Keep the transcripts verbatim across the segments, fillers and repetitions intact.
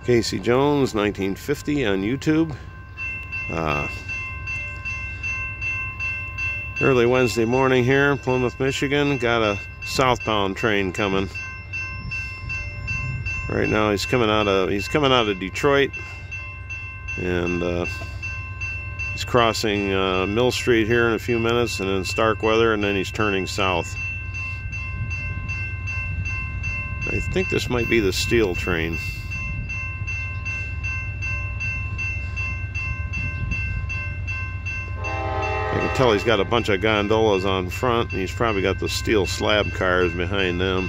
Casey Jones, nineteen fifty on YouTube. Uh, early Wednesday morning here in Plymouth, Michigan. Got a southbound train coming. Right now he's coming out of he's coming out of Detroit, and uh, he's crossing uh, Mill Street here in a few minutes, and then Starkweather, and then he's turning south. I think this might be the steel train. I can tell he's got a bunch of gondolas on front, and he's probably got the steel slab cars behind them.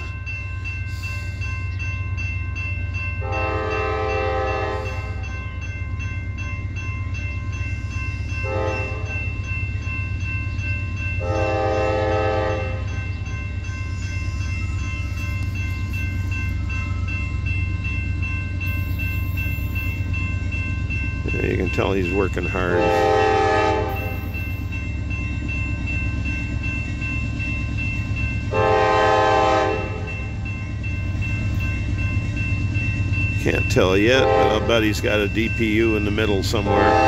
Yeah, you can tell he's working hard. Can't tell yet, but I'll bet he's got a D P U in the middle somewhere.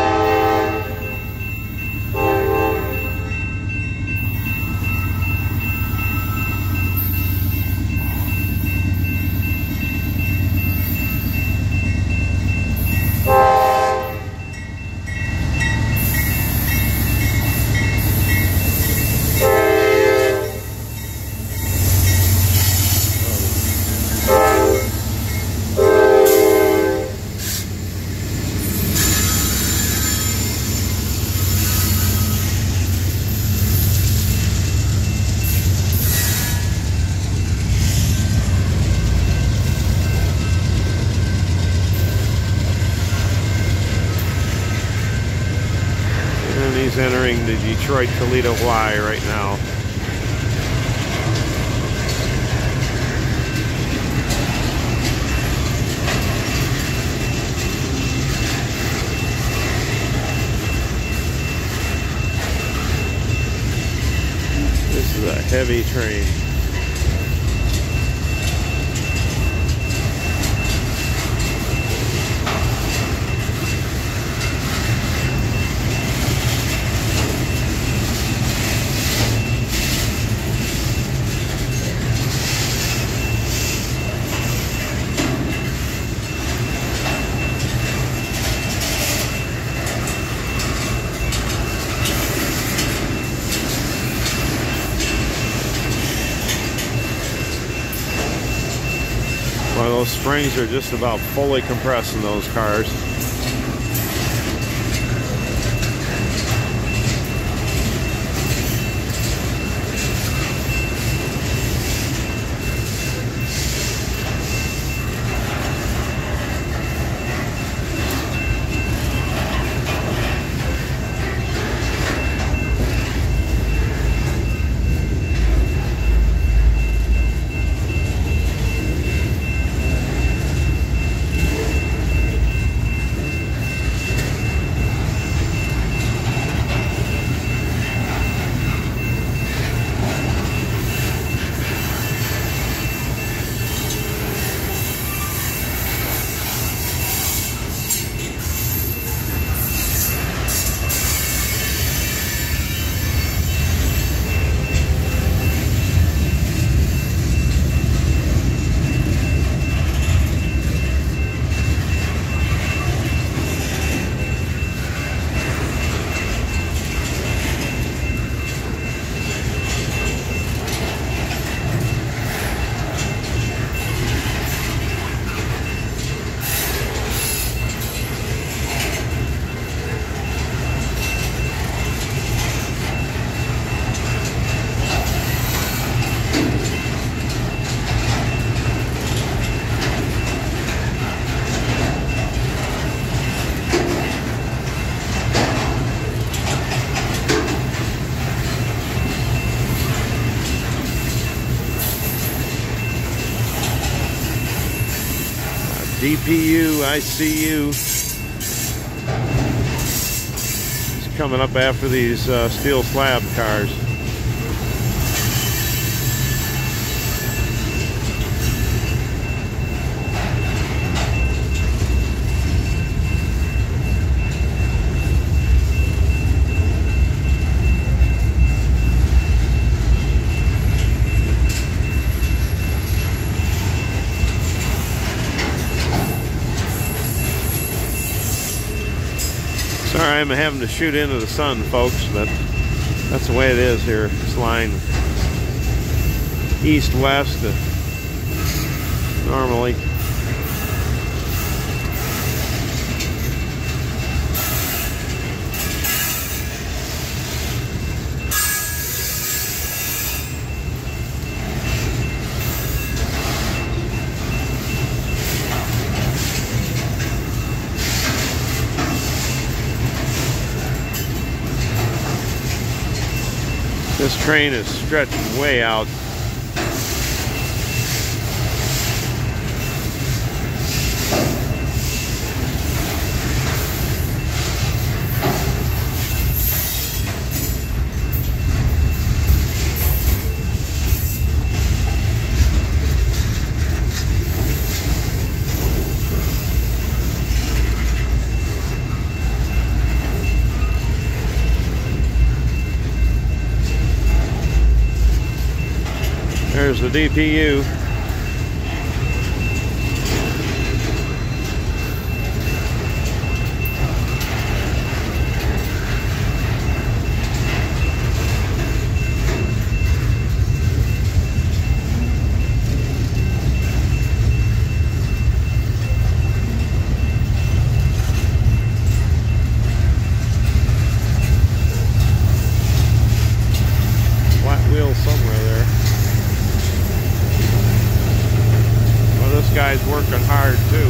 He's entering the Detroit Toledo Y right now. This is a heavy train. Well, those springs are just about fully compressed in those cars. D P U, I see you. It's coming up after these uh, steel slab cars. Alright, I'm having to shoot into the sun, folks, but that's the way it is here. This line east-west uh, normally. This train is stretched way out. There's the D P U. Flat wheel somewhere there. This guy's working hard too.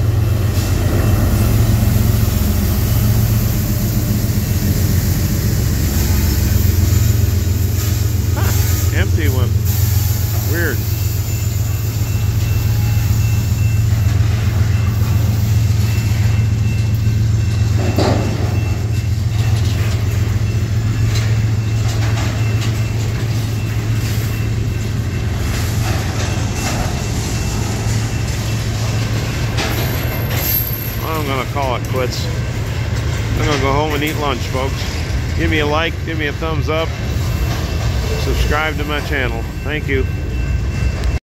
Huh, empty one. Weird. I'm gonna call it quits. I'm gonna go home and eat lunch, folks. Give me a like, give me a thumbs up, subscribe to my channel. Thank you.